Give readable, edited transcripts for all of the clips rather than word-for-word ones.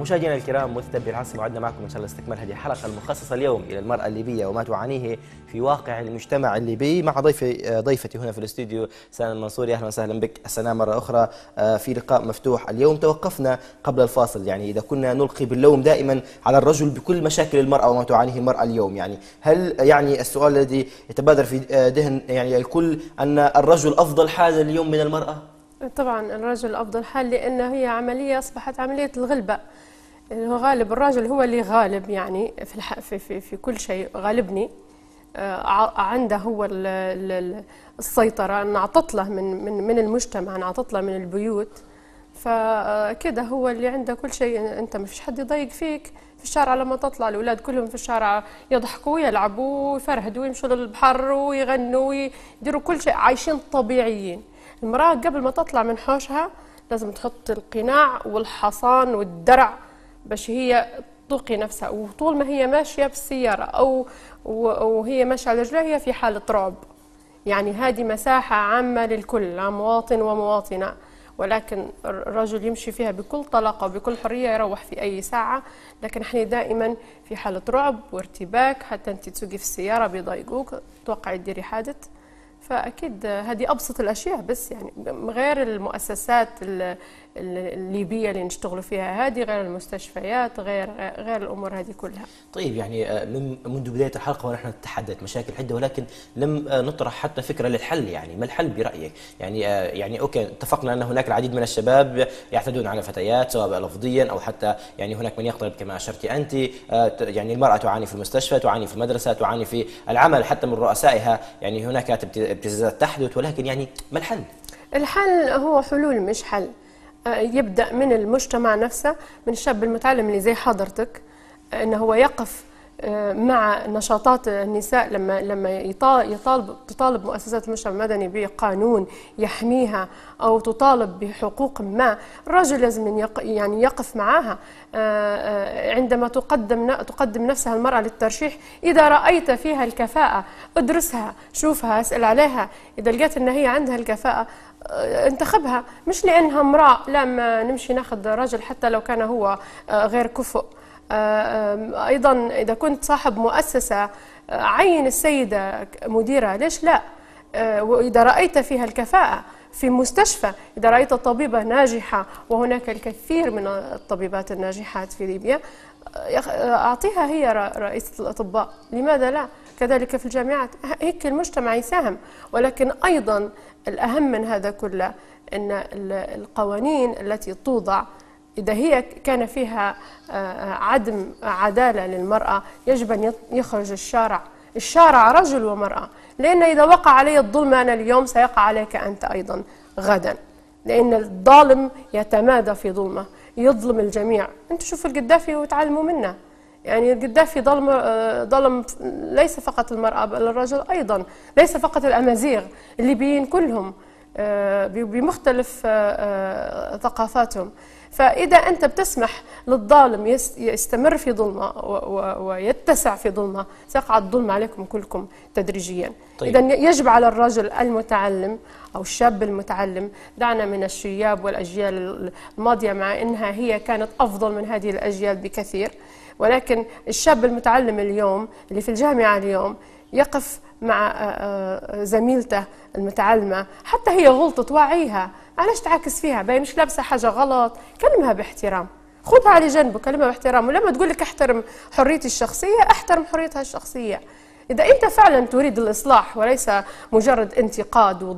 مشاهدينا الكرام، متتبعي العاصمة، وعدنا معكم إن شاء الله استكمال هذه الحلقة المخصصة اليوم إلى المرأة الليبية وما تعانيه في واقع المجتمع الليبي، مع ضيفتي هنا في الاستوديو سناء المنصوري. أهلا وسهلا بك سناء مرة أخرى في لقاء مفتوح. اليوم توقفنا قبل الفاصل، يعني إذا كنا نلقي باللوم دائما على الرجل بكل مشاكل المرأة وما تعانيه المرأة اليوم، يعني هل يعني السؤال الذي يتبادر في ذهن يعني الكل أن الرجل أفضل حال اليوم من المرأة؟ طبعا الرجل أفضل حال، لأن هي عملية أصبحت عملية الغلبة. هو غالب، الراجل هو اللي غالب، يعني في كل شيء غالبني. عنده هو السيطرة، انعطت له من المجتمع، انعطت له من البيوت، فكده هو اللي عنده كل شيء. انت ما فيش حد يضايق فيك في الشارع. لما تطلع الأولاد كلهم في الشارع يضحكوا ويلعبوا ويفرهدوا ويمشوا للبحر ويغنوا ويديروا كل شيء، عايشين طبيعيين. المرأة قبل ما تطلع من حوشها لازم تحط القناع والحصان والدرع باش هي تقي نفسها، وطول ما هي ماشية بالسيارة أو وهي ماشية على رجلها هي في حالة رعب. يعني هذه مساحة عامة للكل، مواطن ومواطنة، ولكن الرجل يمشي فيها بكل طلاقة وبكل حرية، يروح في أي ساعة. لكن احنا دائما في حالة رعب وارتباك، حتى انت تسوقي في السيارة بيضايقوك، توقعي تديري حادث. فأكيد هذه أبسط الأشياء، بس يعني غير المؤسسات الليبية اللي نشتغلوا فيها، هذه غير المستشفيات، غير الأمور هذه كلها. طيب، يعني منذ بداية الحلقة ونحن نتحدث مشاكل عدة، ولكن لم نطرح حتى فكرة للحل. يعني ما الحل برأيك؟ يعني أوكي، اتفقنا أن هناك العديد من الشباب يعتدون على فتيات سواء لفظيا أو حتى يعني هناك من يقترب كما أشرت أنت. يعني المرأة تعاني في المستشفى، تعاني في المدرسة، تعاني في العمل حتى من رؤسائها. يعني هناك ابتزازات تحدث، ولكن يعني ما الحل؟ الحل هو حلول مش حل. يبدأ من المجتمع نفسه، من الشاب المتعلم اللي زي حضرتك، انه هو يقف مع نشاطات النساء. لما تطالب مؤسسات المجتمع المدني بقانون يحميها او تطالب بحقوق ما، الرجل لازم يعني يقف معها. عندما تقدم نفسها المرأة للترشيح، إذا رأيت فيها الكفاءة ادرسها، شوفها، اسأل عليها. إذا لقيت أن هي عندها الكفاءة انتخبها، مش لأنها امرأة لا ما نمشي ناخذ رجل حتى لو كان هو غير كفؤ. أيضا إذا كنت صاحب مؤسسة، عين السيدة مديرة، ليش لا؟ وإذا رأيت فيها الكفاءة في مستشفى، إذا رأيت طبيبة ناجحة، وهناك الكثير من الطبيبات الناجحات في ليبيا، أعطيها هي رئيسة الأطباء، لماذا لا؟ كذلك في الجامعات، هيك المجتمع يساهم. ولكن أيضا الأهم من هذا كله أن القوانين التي توضع، إذا هي كان فيها عدم عدالة للمرأة، يجب أن يخرج الشارع رجل ومرأة. لأن إذا وقع علي الظلم أنا اليوم، سيقع عليك أنت أيضا غدا، لأن الظالم يتمادى في ظلمه، يظلم الجميع. أنتوا شوفوا القذافي وتعلموا منه. يعني القذافي ظلم ليس فقط المرأة بل الرجل أيضا، ليس فقط الأمازيغ، الليبيين كلهم بمختلف ثقافاتهم. فإذا أنت بتسمح للظالم يستمر في ظلمه ويتسع في ظلمه، سيقع الظلم عليكم كلكم تدريجيا. طيب. إذا يجب على الرجل المتعلم أو الشاب المتعلم، دعنا من الشياب والأجيال الماضية مع أنها هي كانت أفضل من هذه الأجيال بكثير، ولكن الشاب المتعلم اليوم اللي في الجامعة اليوم يقف مع زميلته المتعلمة، حتى هي غلطت وعيها، علاش تعاكس فيها؟ باهي مش لابسة حاجة غلط، كلمها باحترام، خذها على جنب وكلمها باحترام. ولما تقول لك احترم حريتي الشخصية، احترم حريتها الشخصية. إذا أنت فعلا تريد الإصلاح وليس مجرد انتقاد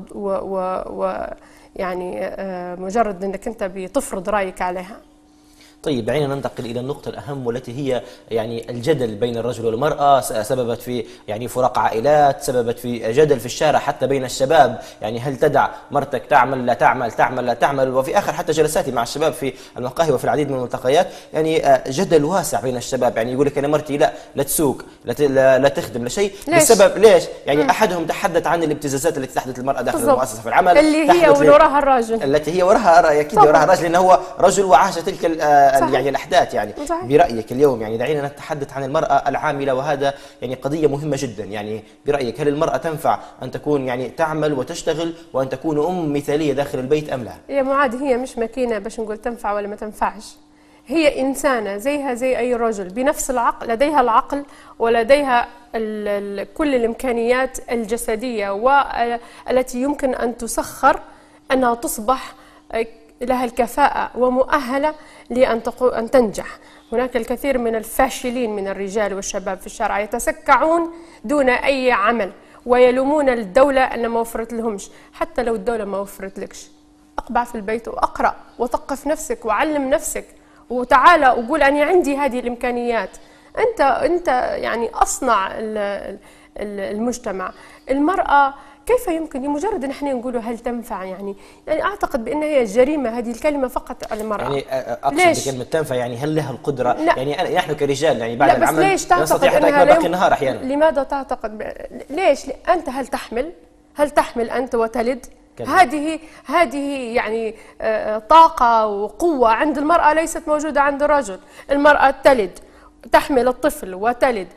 ويعني مجرد أنك أنت بتفرض رأيك عليها. طيب، دعينا ننتقل إلى النقطة الأهم، والتي هي يعني الجدل بين الرجل والمرأة. سببت في يعني فراق عائلات، سببت في جدل في الشارع حتى بين الشباب. يعني هل تدع مرتك تعمل لا تعمل، تعمل لا تعمل؟ وفي آخر حتى جلساتي مع الشباب في المقاهي وفي العديد من الملتقيات، يعني جدل واسع بين الشباب. يعني يقول لك أنا مرتي لا تسوق، لا تخدم، لا شيء. بسبب ليش؟ يعني أحدهم تحدث عن الابتزازات التي تحدث المرأة داخل المؤسسة في العمل، اللي هي وراها الراجل، التي هي وراها أكيد وراها الراجل، لأنه هو رجل وعاش تلك يعني الأحداث. يعني صحيح. برأيك اليوم يعني دعينا نتحدث عن المرأة العاملة، وهذا يعني قضية مهمة جدا. يعني برأيك هل المرأة تنفع أن تكون يعني تعمل وتشتغل وأن تكون أم مثالية داخل البيت أم لا؟ يا معاد، هي مش ماكينة باش نقول تنفع ولا ما تنفعش. هي إنسانة زيها زي أي رجل بنفس العقل، لديها العقل ولديها كل الإمكانيات الجسدية والتي يمكن أن تسخر أنها تصبح لها الكفاءة ومؤهلة لأن تنجح. هناك الكثير من الفاشلين من الرجال والشباب في الشارع يتسكعون دون أي عمل ويلومون الدولة أن ما وفرت لهمش. حتى لو الدولة ما وفرت لكش، أقبع في البيت وأقرأ وثقف نفسك وعلم نفسك وتعالى وقول أنا عندي هذه الإمكانيات. أنت يعني أصنع المجتمع. المرأة كيف يمكن لمجرد ان احنا نقولوا هل تنفع يعني اعتقد بان هي جريمه هذه الكلمه فقط على المراه. يعني اقصد بكلمه تنفع يعني هل لها القدره؟ لا. يعني نحن كرجال يعني بعد العمل ليش تعتقد نستطيع حتى انها باقي النهار احيانا. لماذا تعتقد ليش انت هل تحمل انت وتلد؟ هذه يعني طاقه وقوه عند المراه ليست موجوده عند الرجل. المراه تلد، تحمل الطفل وتلد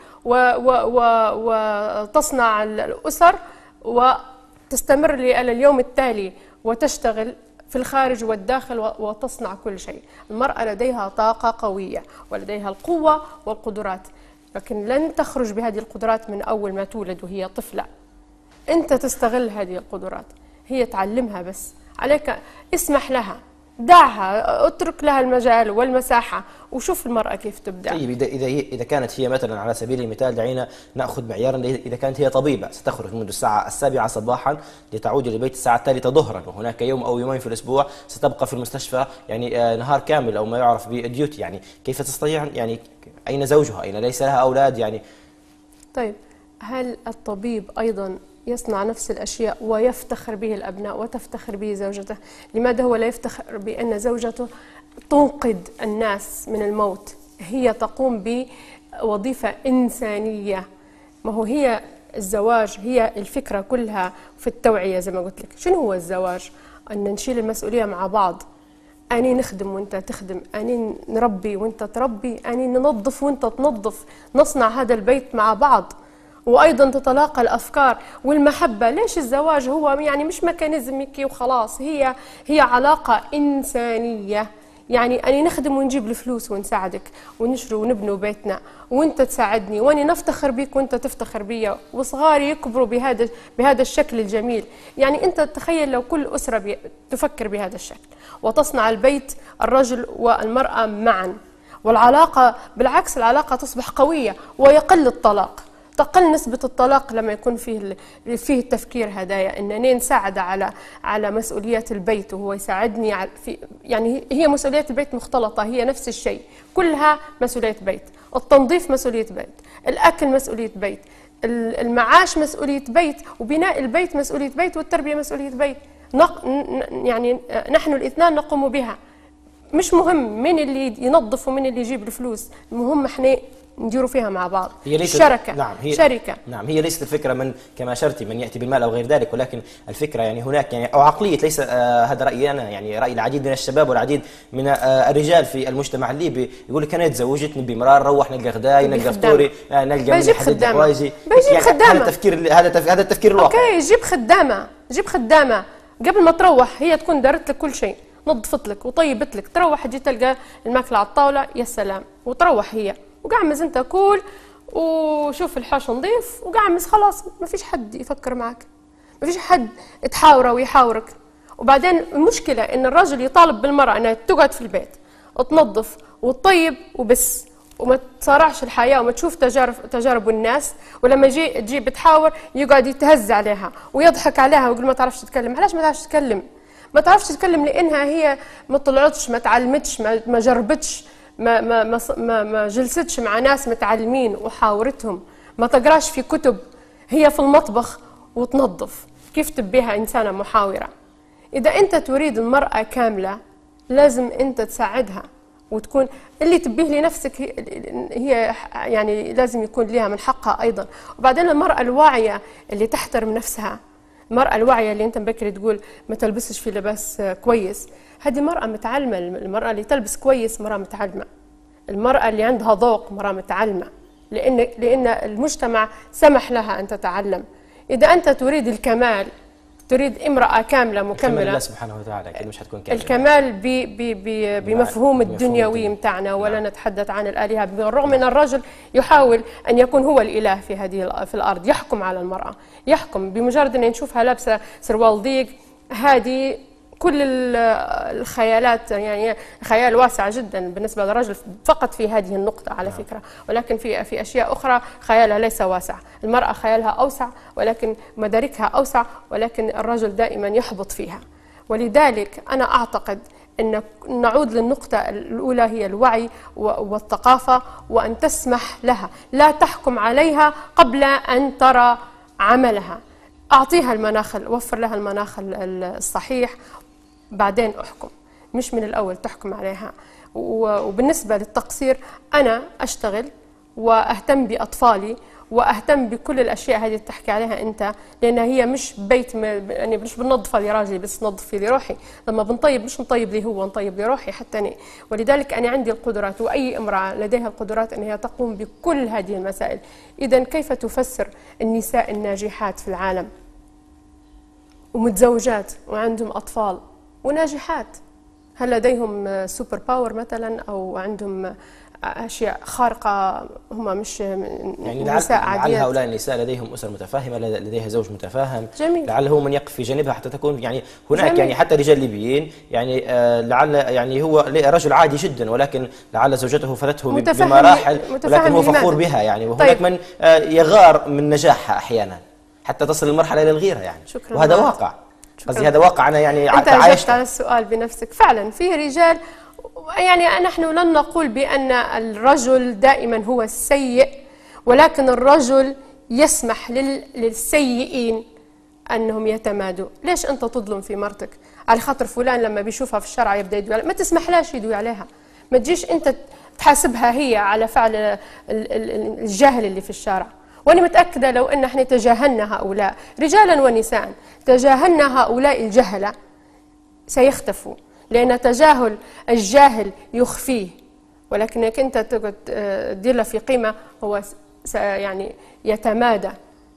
وتصنع الاسر وتستمر إلى اليوم التالي وتشتغل في الخارج والداخل وتصنع كل شيء. المرأة لديها طاقة قوية ولديها القوة والقدرات، لكن لن تخرج بهذه القدرات من أول ما تولد وهي طفلة. أنت تستغل هذه القدرات، هي تعلمها بس عليك. اسمح لها، دعها، اترك لها المجال والمساحة وشوف المرأة كيف تبدع. طيب إذا كانت هي مثلا على سبيل المثال دعينا نأخذ معيارا، إذا كانت هي طبيبة ستخرج منذ الساعة 7 صباحا لتعود للبيت الساعة 3 ظهرا، وهناك يوم أو يومين في الأسبوع ستبقى في المستشفى يعني نهار كامل أو ما يعرف بالديوتي، يعني كيف تستطيع يعني أين زوجها؟ أين ليس لها أولاد يعني؟ طيب هل الطبيب أيضا يصنع نفس الأشياء ويفتخر به الأبناء وتفتخر به زوجته؟ لماذا هو لا يفتخر بأن زوجته تنقذ الناس من الموت؟ هي تقوم بوظيفة إنسانية. ما هو هي الزواج هي الفكرة كلها في التوعية زي ما قلت لك. شنو هو الزواج؟ أن نشيل المسؤولية مع بعض. أني نخدم وأنت تخدم، أني نربي وأنت تربي، أني ننظف وأنت تنظف، نصنع هذا البيت مع بعض. وأيضا تتلاقى الأفكار والمحبة. ليش الزواج هو يعني مش ميكانيزم وخلاص، هي علاقة إنسانية. يعني أنا نخدم ونجيب الفلوس ونساعدك ونشري ونبنوا بيتنا وأنت تساعدني وأنا نفتخر بيك وأنت تفتخر بي وصغاري يكبروا بهذا الشكل الجميل. يعني أنت تخيل لو كل أسرة تفكر بهذا الشكل وتصنع البيت الرجل والمرأة معا، والعلاقة بالعكس العلاقة تصبح قوية ويقل الطلاق. تقل نسبة الطلاق لما يكون فيه التفكير هدايا أنني نساعد على مسؤوليات البيت وهو يساعدني يعني هي مسؤوليات البيت مختلطة، هي نفس الشيء، كلها مسؤولية بيت. التنظيف مسؤولية بيت، الأكل مسؤولية بيت، المعاش مسؤولية بيت، وبناء البيت مسؤولية بيت، والتربية مسؤولية بيت. يعني نحن الاثنان نقوم بها. مش مهم مين اللي ينظف ومين اللي يجيب الفلوس، المهم احنا نديروا فيها مع بعض. الشركة شركة. نعم، هي ليست الفكرة من كما أشرتي من يأتي بالمال أو غير ذلك، ولكن الفكرة يعني هناك يعني أو عقلية، ليس هذا رأيي أنا، يعني رأي العديد من الشباب والعديد من الرجال في المجتمع الليبي، يقول لك أنا تزوجت نبي مرار نروح نلقى غداي نلقى فطوري نلقى من حدد حوايجي. بيجيب خدامة. هذا التفكير الواقع. أوكي، جيب خدامة قبل ما تروح، هي تكون دارت لك كل شيء، نظفت لك وطيبت لك، تروح تجي تلقى الماكلة على الطاولة، يا سلام، وتروح هي وقعمز انت كول وشوف الحوش نظيف وقعمز، خلاص ما فيش حد يفكر معك، ما فيش حد تحاوره ويحاورك. وبعدين المشكلة ان الرجل يطالب بالمرأة انها تقعد في البيت تنظف وتطيب وبس، وما تصارعش الحياة وما تشوف تجارب الناس، ولما تجي بتحاور يقعد يتهز عليها ويضحك عليها ويقول ما تعرفش تتكلم. علاش ما تعرفش تتكلم؟ ما تعرفش تتكلم لانها هي ما طلعتش، ما تعلمتش، ما جربتش، ما جلستش مع ناس متعلمين وحاورتهم، ما تقراش في كتب. هي في المطبخ وتنظف. كيف تبيها إنسانة محاورة؟ إذا أنت تريد المرأة كاملة لازم أنت تساعدها وتكون اللي تبيه لنفسك، هي يعني لازم يكون لها من حقها أيضا. وبعدين المرأة الواعية اللي تحترم نفسها، المرأة الواعية اللي أنت بكري تقول ما تلبسش في لباس كويس، هذه مرأة متعلمة. المرأة اللي تلبس كويس مرأة متعلمة، المرأة اللي عندها ذوق مرأة متعلمة، لأن المجتمع سمح لها أن تتعلم. إذا أنت تريد الكمال تريد امرأة كاملة كمال مكملة. الله سبحانه وتعالى أكيد مش حتكون كاملة. الكمال بمفهوم الدنيوي متاعنا، ولا نعم. نتحدث عن الآلهة، بالرغم أن الرجل يحاول أن يكون هو الإله في الأرض، يحكم على المرأة، يحكم بمجرد أن نشوفها لابسة سروال ضيق. هذه كل الخيالات، يعني خيال واسع جدا بالنسبة للرجل فقط في هذه النقطة على فكرة، ولكن في أشياء أخرى خيالها ليس واسع. المرأة خيالها أوسع ولكن مداركها أوسع، ولكن الرجل دائما يحبط فيها. ولذلك أنا أعتقد أن نعود للنقطة الأولى، هي الوعي والثقافة، وأن تسمح لها، لا تحكم عليها قبل أن ترى عملها. أعطيها المناخ، وفر لها المناخ الصحيح، بعدين أحكم، مش من الأول تحكم عليها. وبالنسبة للتقصير، أنا أشتغل وأهتم بأطفالي وأهتم بكل الأشياء هذه اللي تحكي عليها أنت، لأنها هي مش بيت يعني مش بنظفها لراجلي بس، نظفي لروحي. لما بنطيب مش نطيب لي هو، نطيب لروحي حتى أنا. ولذلك أنا عندي القدرات، وأي امرأة لديها القدرات أن هي تقوم بكل هذه المسائل. إذن كيف تفسر النساء الناجحات في العالم ومتزوجات وعندهم أطفال وناجحات، هل لديهم سوبر باور مثلا، أو عندهم أشياء خارقة، هم مش يعني نساء عاديات؟ لعل هؤلاء النساء لديهم أسر متفاهمة، لديها زوج متفاهم. جميل. لعله من يقف في جانبها حتى تكون يعني هناك جميل. يعني حتى رجال ليبيين يعني لعل يعني هو رجل عادي جدا، ولكن لعل زوجته فلته بمراحل، ولكن هو فخور بها يعني. وهناك طيب. من يغار من نجاحها أحيانا حتى تصل المرحلة إلى الغيرة يعني. شكرا. وهذا واقع، قصدي هذا واقع أنا يعني أنت أجبت عايشته. على السؤال بنفسك. فعلا فيه رجال، يعني نحن لن نقول بأن الرجل دائما هو السيء، ولكن الرجل يسمح للسيئين أنهم يتمادوا. ليش أنت تظلم في مرتك على خاطر فلان لما بيشوفها في الشارع يبدأ يدوي عليها؟ ما تسمحلاش يدوي عليها، ما تجيش أنت تحاسبها هي على فعل الجاهل اللي في الشارع. وأنا متأكدة لو أن احنا تجاهلنا هؤلاء رجالا ونساء، تجاهلنا هؤلاء الجهلة سيختفوا، لأن تجاهل الجاهل يخفيه، ولكنك أنت تقعد تدير له في قيمة، هو يعني يتمادى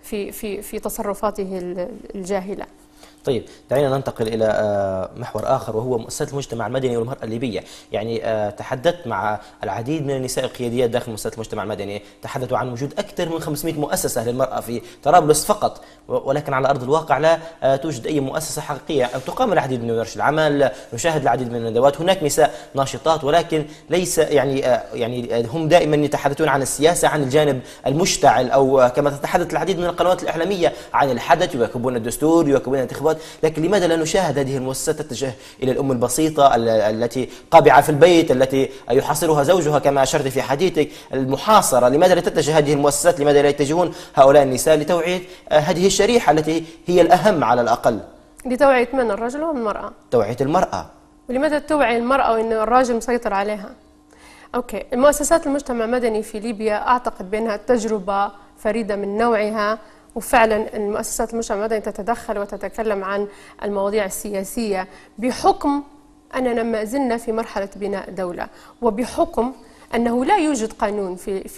في تصرفاته الجاهلة. طيب دعينا ننتقل إلى محور آخر، وهو مؤسسات المجتمع المدني والمرأة الليبية. يعني تحدثت مع العديد من النساء القياديات داخل مؤسسات المجتمع المدني، تحدثوا عن وجود أكثر من 500 مؤسسة للمرأة في طرابلس فقط، ولكن على أرض الواقع لا توجد أي مؤسسة حقيقية. تقام العديد من ورش العمل، نشاهد العديد من الندوات، هناك نساء ناشطات، ولكن ليس يعني هم دائما يتحدثون عن السياسة، عن الجانب المشتعل، أو كما تتحدث العديد من القنوات الإعلامية عن الحدث، يواكبون الدستور، يواكبون الانتخابات. لكن لماذا لا نشاهد هذه المؤسسات تتجه إلى الأم البسيطة التي قابعة في البيت، التي يحاصرها زوجها كما أشرت في حديثك، المحاصرة؟ لماذا لا تتجه هذه المؤسسات، لماذا لا يتجهون هؤلاء النساء لتوعية هذه الشريحة التي هي الأهم على الأقل؟ لتوعية من؟ الرجل ولا المرأة؟ توعية المرأة. ولماذا توعي المرأة وأن الراجل مسيطر عليها؟ أوكي، المؤسسات المجتمع المدني في ليبيا أعتقد بأنها تجربة فريدة من نوعها، وفعلا المؤسسات المجتمع المدني تتدخل وتتكلم عن المواضيع السياسية بحكم أننا ما زلنا في مرحلة بناء دولة، وبحكم أنه لا يوجد قانون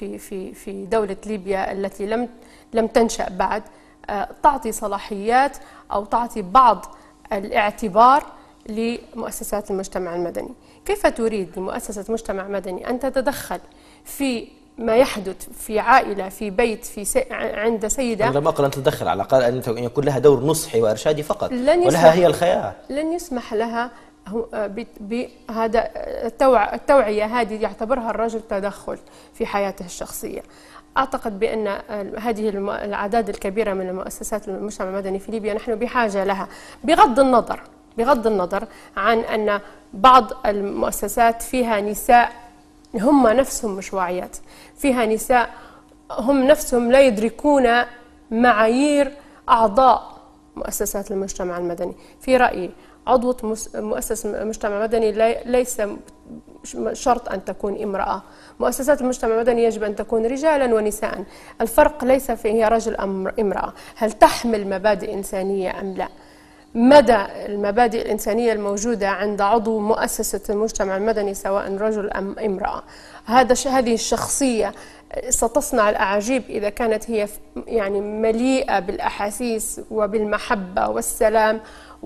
في دولة ليبيا التي لم تنشأ بعد تعطي صلاحيات أو تعطي بعض الاعتبار لمؤسسات المجتمع المدني. كيف تريد لمؤسسة مجتمع مدني أن تتدخل في ما يحدث في عائلة، في بيت، عند سيدة؟ أنا لم أقل أن تتدخل، على الأقل أن يكون لها دور نصحي وإرشادي فقط، ولها هي الخيار. لن يسمح لها بهذا التوعية هذه يعتبرها الرجل تدخل في حياته الشخصية. أعتقد بأن هذه الأعداد الكبيرة من المؤسسات المجتمع المدني في ليبيا نحن بحاجة لها، بغض النظر عن أن بعض المؤسسات فيها نساء هم نفسهم مش واعيات، فيها نساء هم نفسهم لا يدركون معايير أعضاء مؤسسات المجتمع المدني. في رأيي عضوة مؤسسة مجتمع مدني ليس شرط أن تكون امرأة. مؤسسات المجتمع المدني يجب أن تكون رجالا ونساء، الفرق ليس في هي رجل أم امرأة، هل تحمل مبادئ إنسانية أم لا. مدى المبادئ الإنسانية الموجودة عند عضو مؤسسة المجتمع المدني سواء رجل أم امرأة. هذه الشخصية ستصنع الأعاجيب إذا كانت هي يعني مليئة بالأحاسيس وبالمحبة والسلام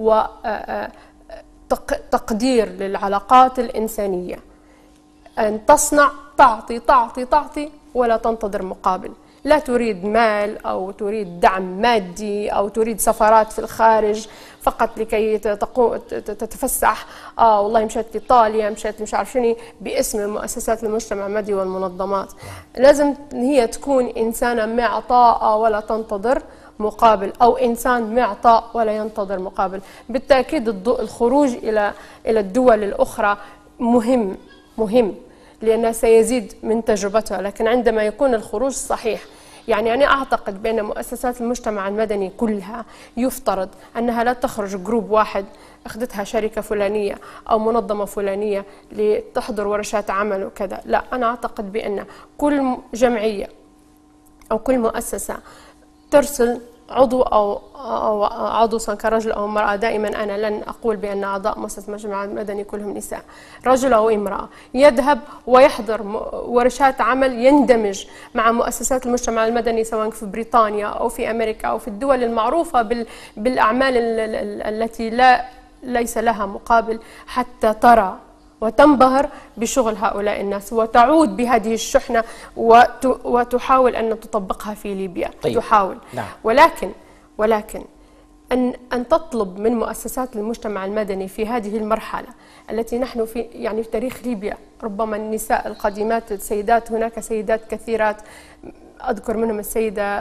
وتقدير للعلاقات الإنسانية، أن تصنع تعطي تعطي تعطي ولا تنتظر مقابل، لا تريد مال أو تريد دعم مادي أو تريد سفرات في الخارج فقط لكي تتفسح. والله مشيت لإيطاليا، مشيت مش عارف شنو، باسم مؤسسات المجتمع المدني والمنظمات. لازم هي تكون إنسانة معطاءة ولا تنتظر مقابل، أو إنسان معطاء ولا ينتظر مقابل. بالتأكيد الخروج إلى الدول الأخرى مهم لأنه سيزيد من تجربتها، لكن عندما يكون الخروج صحيح، يعني أنا أعتقد بأن مؤسسات المجتمع المدني كلها يفترض أنها لا تخرج جروب واحد أخذتها شركة فلانية أو منظمة فلانية لتحضر ورشات عمل وكذا. لا، أنا أعتقد بأن كل جمعية أو كل مؤسسة ترسل عضو أو عضو سواء كان رجل أو امرأة. دائما أنا لن أقول بأن أعضاء مؤسسة المجتمع المدني كلهم نساء، رجل أو امرأة يذهب ويحضر ورشات عمل، يندمج مع مؤسسات المجتمع المدني سواء في بريطانيا أو في أمريكا أو في الدول المعروفة بالأعمال التي ليس لها مقابل، حتى ترى وتنبهر بشغل هؤلاء الناس وتعود بهذه الشحنة وتحاول أن تطبقها في ليبيا. طيب. تحاول. نعم. ولكن أن تطلب من مؤسسات المجتمع المدني في هذه المرحلة التي نحن في يعني في تاريخ ليبيا، ربما النساء القديمات، السيدات، هناك سيدات كثيرات أذكر منهم السيدة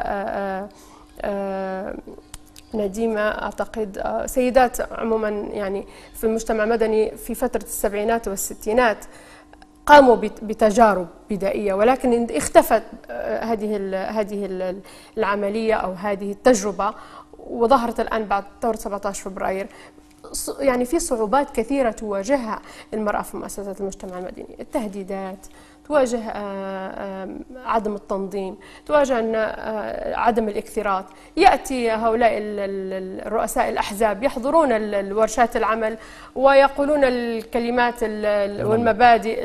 نديمة أعتقد، سيدات عموما يعني في المجتمع المدني في فترة السبعينات والستينات قاموا بتجارب بدائية، ولكن اختفت هذه العملية أو هذه التجربة، وظهرت الآن بعد ثورة 17 فبراير. يعني في صعوبات كثيرة تواجهها المرأة في مؤسسات المجتمع المدني، التهديدات، تواجه عدم التنظيم، تواجه عدم الاكثراث. يأتي هؤلاء الرؤساء الأحزاب يحضرون الورشات العمل ويقولون الكلمات والمبادئ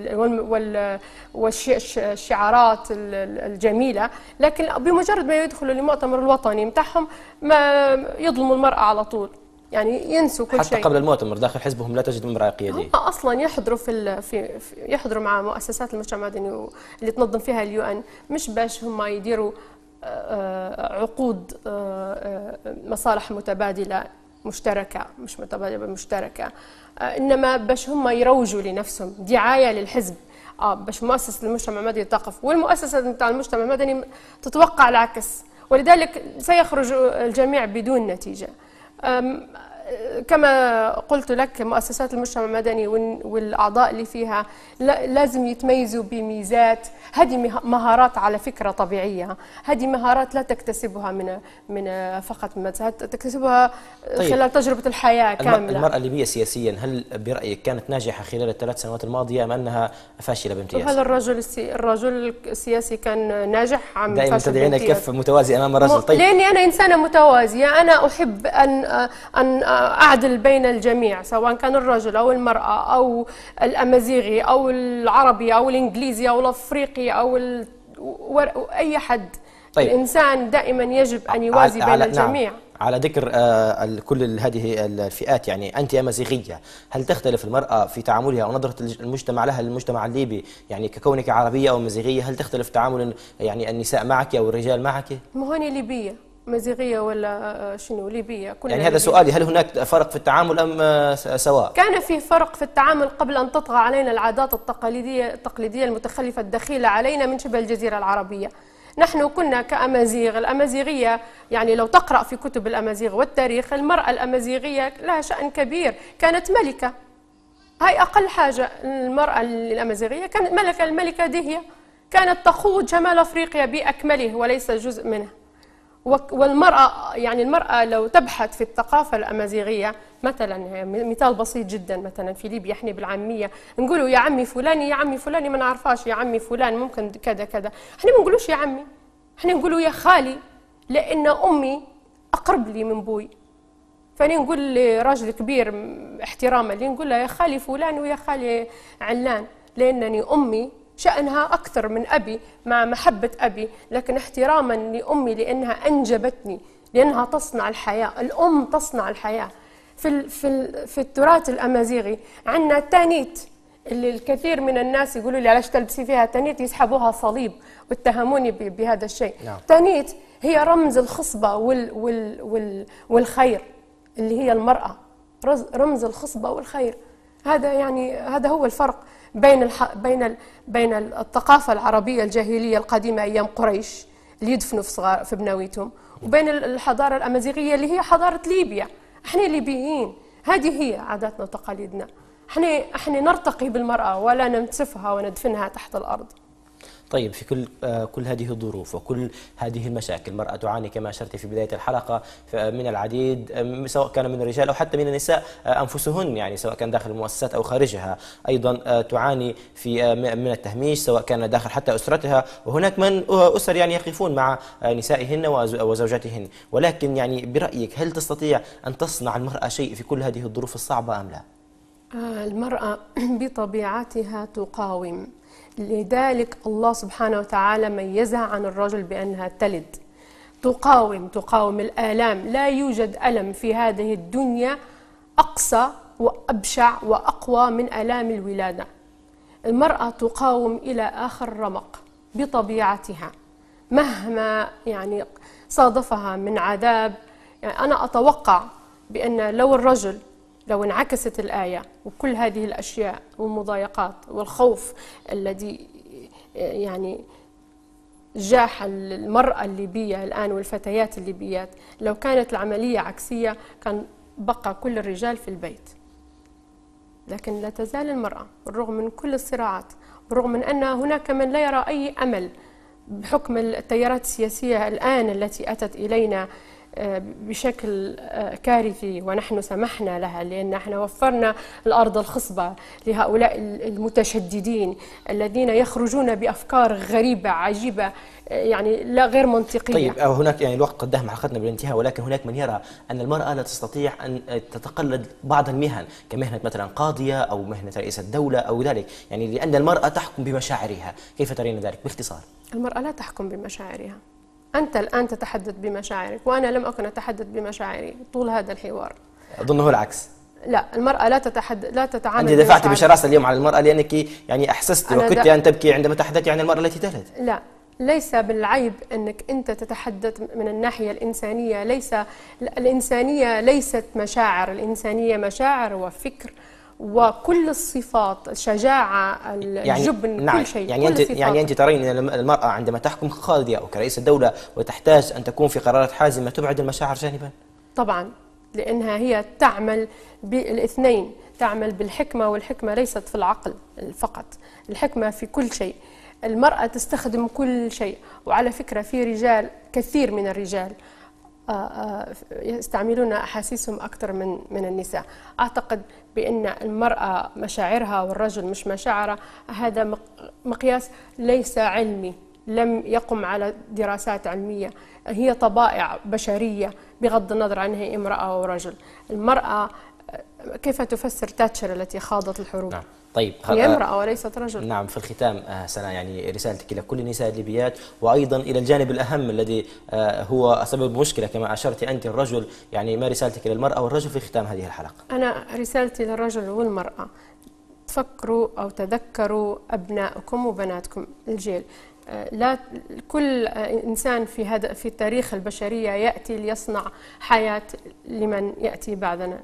والشعارات الجميلة، لكن بمجرد ما يدخلوا للمؤتمر الوطني متاعهم ما يظلموا المرأة على طول، يعني ينسوا كل شيء. حتى قبل المؤتمر داخل حزبهم لا تجد امرأة قيادية. هم اصلا يحضروا يحضروا مع مؤسسات المجتمع المدني اللي تنظم فيها اليو ان، مش باش هم يديروا عقود مصالح متبادلة مشتركة، مش متبادلة مشتركة، انما باش هم يروجوا لنفسهم، دعاية للحزب. باش مؤسسة المجتمع المدني تقف، والمؤسسة بتاع المجتمع المدني تتوقع العكس، ولذلك سيخرج الجميع بدون نتيجة. كما قلت لك، مؤسسات المجتمع المدني والأعضاء اللي فيها لازم يتميزوا بميزات. هذه مهارات على فكرة طبيعية، هذه مهارات لا تكتسبها من فقط تكتسبها خلال تجربة الحياة كاملة. المرأة الليبية سياسيا هل برأيك كانت ناجحة خلال الثلاث سنوات الماضية أم أنها فاشلة بامتياز؟ وهل الرجل السياسي كان ناجح أم دائما فاشل تدعين بامتياز؟ كف متوازي أمام الرجل. طيب، لأني أنا إنسانة متوازية، أنا أحب أن أعدل بين الجميع، سواء كان الرجل أو المرأة أو الأمازيغي أو العربي أو الإنجليزي أو الأفريقي أو أي حد. طيب. الإنسان دائما يجب أن يوازي بين الجميع. نعم. على ذكر كل هذه الفئات، يعني أنت أمازيغية، هل تختلف المرأة في تعاملها أو نظرة المجتمع لها للمجتمع الليبي، يعني ككونك عربية أو أمازيغية، هل تختلف تعامل يعني النساء معك أو الرجال معك؟ ما هوني ليبية، أمازيغية ولا شنو ليبية، يعني هذا سؤالي، هل هناك فرق في التعامل أم سواء؟ كان في فرق في التعامل قبل أن تطغى علينا العادات التقليدية المتخلفة الدخيلة علينا من شبه الجزيرة العربية. نحن كنا كأمازيغ، الأمازيغية يعني لو تقرأ في كتب الأمازيغ والتاريخ، المرأة الأمازيغية لها شأن كبير، كانت ملكة. هاي أقل حاجة. المرأة الأمازيغية كانت ملكة، الملكة دهية كانت تقود شمال أفريقيا بأكمله وليس جزء منه. والمرأة يعني المرأة لو تبحث في الثقافة الأمازيغية، مثلا مثال بسيط جدا، مثلا في ليبيا احنا بالعامية نقولوا يا عمي فلاني، يا عمي فلاني ما نعرفاش، يا عمي فلان ممكن كذا كذا، احنا ما نقولوش يا عمي، احنا نقولوا يا خالي، لأن أمي أقرب لي من بوي. فاني نقول لراجل كبير احتراما اللي نقول له يا خالي فلان ويا خالي علان، لانني امي شأنها أكثر من أبي مع محبة أبي، لكن احتراما لأمي لأنها أنجبتني، لأنها تصنع الحياة. الأم تصنع الحياة. في التراث الأمازيغي عندنا تانيت، اللي الكثير من الناس يقولوا لي علاش تلبسي فيها تانيت، يسحبوها صليب واتهموني بهذا الشيء. نعم. تانيت هي رمز الخصبة والخير، اللي هي المرأة، رمز الخصبة والخير. هذا هو الفرق بين الثقافة العربية الجاهلية القديمة أيام قريش اللي يدفنوا في بناويتهم، وبين الحضارة الأمازيغية اللي هي حضارة ليبيا. احنا ليبيين، هذه هي عاداتنا وتقاليدنا. احنا نرتقي بالمرأة ولا ننسفها وندفنها تحت الأرض. طيب، في كل هذه الظروف وكل هذه المشاكل، المرأة تعاني كما أشرت في بداية الحلقة من العديد، سواء كان من الرجال أو حتى من النساء أنفسهن، يعني سواء كان داخل المؤسسات أو خارجها. أيضا تعاني من التهميش سواء كان داخل حتى أسرتها، وهناك من أسر يعني يقفون مع نسائهن وزوجاتهن. ولكن يعني برأيك هل تستطيع أن تصنع المرأة شيء في كل هذه الظروف الصعبة أم لا؟ المرأة بطبيعتها تقاوم، لذلك الله سبحانه وتعالى ميزها عن الرجل بأنها تلد. تقاوم الآلام. لا يوجد ألم في هذه الدنيا أقسى وأبشع وأقوى من آلام الولادة. المرأة تقاوم إلى آخر رمق بطبيعتها مهما يعني صادفها من عذاب. يعني أنا أتوقع بأن لو انعكست الآية وكل هذه الأشياء والمضايقات والخوف الذي يعني جاح المرأة الليبية الآن والفتيات الليبيات، لو كانت العملية عكسية كان بقى كل الرجال في البيت. لكن لا تزال المرأة بالرغم من كل الصراعات، بالرغم من أن هناك من لا يرى أي أمل بحكم التيارات السياسية الآن التي أتت إلينا بشكل كارثي، ونحن سمحنا لها لأن احنا وفرنا الأرض الخصبة لهؤلاء المتشددين الذين يخرجون بأفكار غريبة عجيبة يعني لا غير منطقية. طيب، هناك يعني الوقت قد دهم حلقتنا بالانتهاء، ولكن هناك من يرى أن المرأة لا تستطيع أن تتقلد بعض المهن كمهنة مثلا قاضية أو مهنة رئيس الدولة أو ذلك، يعني لأن المرأة تحكم بمشاعرها. كيف ترين ذلك باختصار؟ المرأة لا تحكم بمشاعرها. أنت الآن تتحدث بمشاعرك وأنا لم أكن أتحدث بمشاعري طول هذا الحوار. أظنه العكس. لا، المرأة لا تتعامل. أنت دفعت بشراسة اليوم على المرأة لأنك يعني أحسست وكنت أن تبكي عندما تحدثت عن المرأة التي تلد. لا، ليس بالعيب أنك أنت تتحدث من الناحية الإنسانية. الإنسانية ليست مشاعر، الإنسانية مشاعر وفكر وكل الصفات، الشجاعة، الجبن، يعني نعم، كل شيء. يعني أنت ترين أن المرأة عندما تحكم قاضية أو كرئيس الدولة وتحتاج أن تكون في قرارات حازمة تبعد المشاعر جانبا؟ طبعا، لأنها هي تعمل بالاثنين، تعمل بالحكمة، والحكمة ليست في العقل فقط، الحكمة في كل شيء. المرأة تستخدم كل شيء. وعلى فكرة في رجال، كثير من الرجال يستعملون أحاسيسهم أكثر من النساء. أعتقد بأن المرأة مشاعرها والرجل مش مشاعره، هذا مقياس ليس علمي، لم يقم على دراسات علمية، هي طبائع بشرية بغض النظر عن هي امرأة أو رجل. المرأة كيف تفسر تاتشر التي خاضت الحروب؟ نعم. طيب، هي امرأة وليست رجل. نعم. في الختام سنة يعني رسالتك إلى كل النساء الليبيات، وأيضا إلى الجانب الأهم الذي هو سبب مشكلة كما أشرت أنت، الرجل، يعني ما رسالتك إلى المرأة والرجل في ختام هذه الحلقة؟ أنا رسالتي للرجل والمرأة، تفكروا أو تذكروا أبنائكم وبناتكم الجيل. لا، كل إنسان في تاريخ البشرية يأتي ليصنع حياة لمن يأتي بعدنا.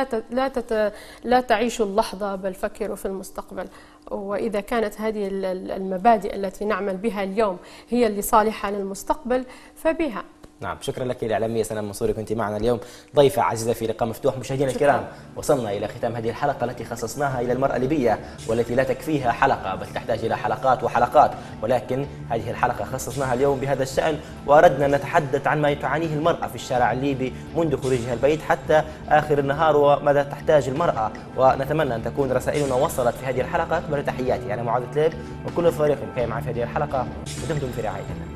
لا تعيشوا اللحظة بل فكروا في المستقبل. وإذا كانت هذه المبادئ التي نعمل بها اليوم هي اللي صالحة للمستقبل فبها. نعم، شكرا لك الإعلامية سناء منصوري، كنت معنا اليوم ضيفة عزيزة في لقاء مفتوح. مشاهدينا الكرام، وصلنا إلى ختام هذه الحلقة التي خصصناها إلى المرأة الليبية، والتي لا تكفيها حلقة بل تحتاج إلى حلقات وحلقات، ولكن هذه الحلقة خصصناها اليوم بهذا الشأن، وأردنا أن نتحدث عن ما تعانيه المرأة في الشارع الليبي منذ خروجها البيت حتى آخر النهار، وماذا تحتاج المرأة. ونتمنى أن تكون رسائلنا وصلت في هذه الحلقة. أكبر تحياتي، أنا معاذ تليب وكل الفريق اللي كان معي في هذه الحلقة، ودمتم في رعاية الله.